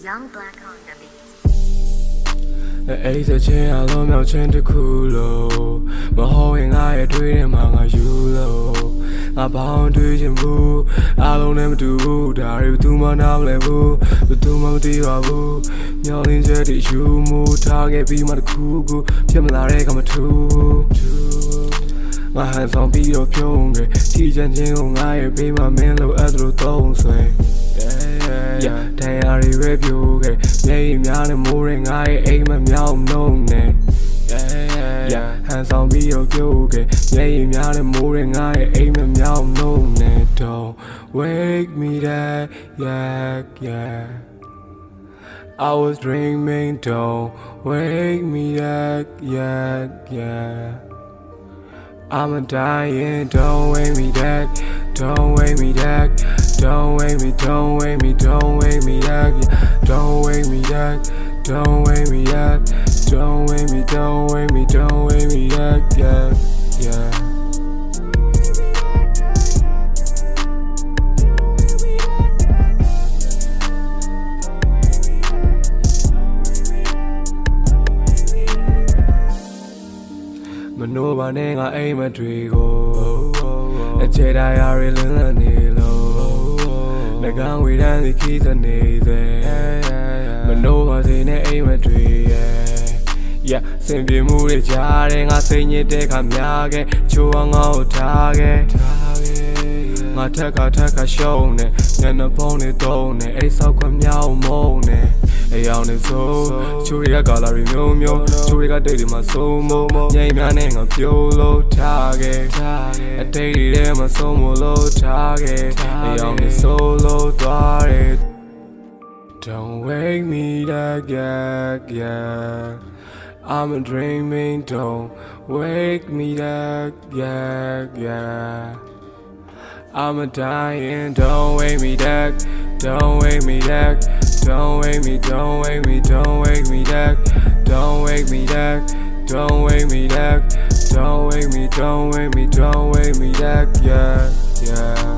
Young Black on the beat. Ace a chain, I love my chain to cool. My whole I a dream, I'm you low. I bound to him boo. I don't ever do. Dari to my now level. But to my dear boo. Yelling jetty shoe move. Target be my cool. Pimla, I'm a two. My hands on beat of young. Teach and jingle, I be my man low at the don't say. Yeah, they are review. Yeah, me moving, I aim a meow no name. Yeah, hands on me of you. Yeah, me moving, I aim a meow no name. Don't wake me that, yeah. I was dreaming, don't wake me that, yeah. I'm dying, don't wake me that, don't wake me that, don't wake me, don't wake me, don't wake me that, don't wake me that, don't wake me that, don't wake me, don't wake me, don't wake me that, yeah. No one ain't I aim a trigo. A Jedi are in the Nilo. The gun with the keys and neither. But no one's in a aim a tree. Yeah, simply move the jarring. I sing it, take a yage. Chewing out target. I take a show. Then a pony tone. A sock of meow moan. A on the soul, Churiga gallery mio, Churiga daily my soul, Yame a piolo target, a daily them a somo low target, a on the solo target. Don't wake me that, yeah. I'm dreaming, don't wake me that, yeah. I'm dying, don't wake me that, don't wake me that. Don't wake me, don't wake me, don't wake me that, don't wake me that, don't wake me that, don't wake me, don't wake me, don't wake me that, yeah.